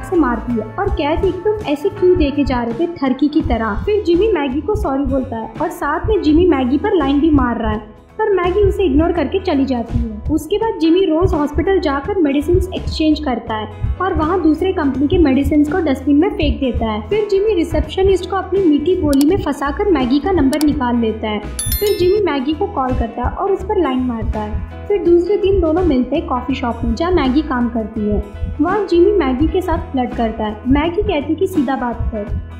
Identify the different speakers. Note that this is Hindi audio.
Speaker 1: से मारती है और कहती कि तुम ऐसे क्यों देखे जा रहे थे थरकी की तरह। फिर जिमी मैगी को सॉरी बोलता है और साथ में जिमी मैगी पर लाइन भी मार रहा है, पर मैगी उसे इग्नोर करके चली जाती है। उसके बाद जिमी रोज हॉस्पिटल जाकर मेडिसिन एक्सचेंज करता है और वहाँ दूसरे कंपनी के मेडिसिन को डस्टबिन में फेंक देता है। फिर जिमी रिसेप्शनिस्ट को अपनी मीठी बोली में फंसाकर मैगी का नंबर निकाल लेता है। फिर जिमी मैगी को कॉल करता है और उस पर लाइन मारता है। फिर दूसरे दिन दोनों मिलते हैं कॉफी शॉप में जहाँ मैगी काम करती है। वहाँ जिमी मैगी के साथ फ्लर्ट करता है। मैगी कहती कि सीधा बात कर।